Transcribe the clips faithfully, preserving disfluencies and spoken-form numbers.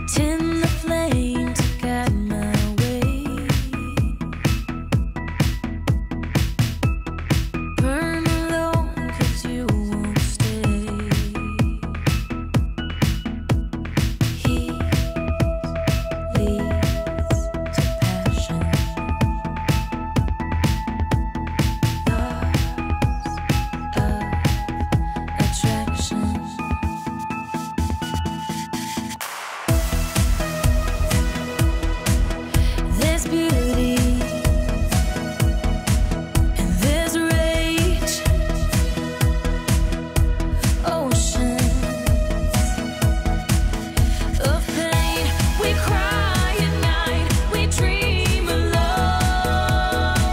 Tend the flame to guide my way. Burn alone 'cause you won't stay. Heat leads to passion. Laws of attraction. There's beauty and there's rage. Oceans of pain. We cry at night. We dream alone.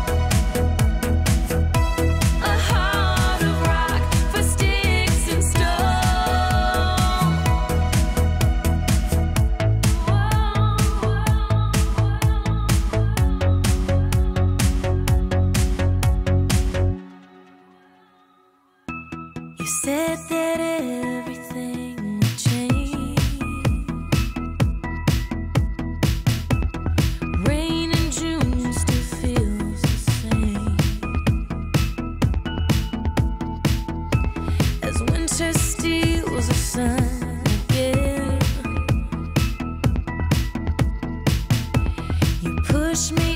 A heart of rock for sticks and stone. You said that everything would change. Rain in June still feels the same. As winter steals the sun again, you push me